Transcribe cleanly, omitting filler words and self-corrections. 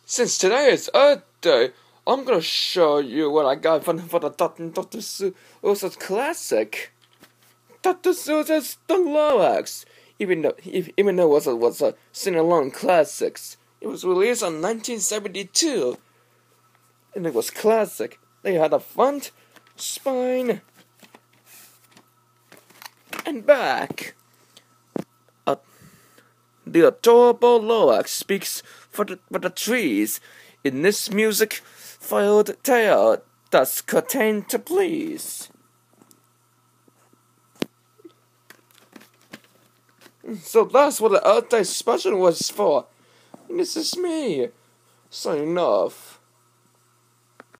Since today is Earth Day, I'm gonna show you what I got for the Dr. Seuss's classic. Dr. Seuss's The Lorax. Even though it was a sing-along classics, it was released in 1972, and it was classic. They had a front, spine, and back. The adorable Lorax speaks for the trees in this music-filled tale that's contained to please. So that's what the Earth Day special was for. And this is me, signing off.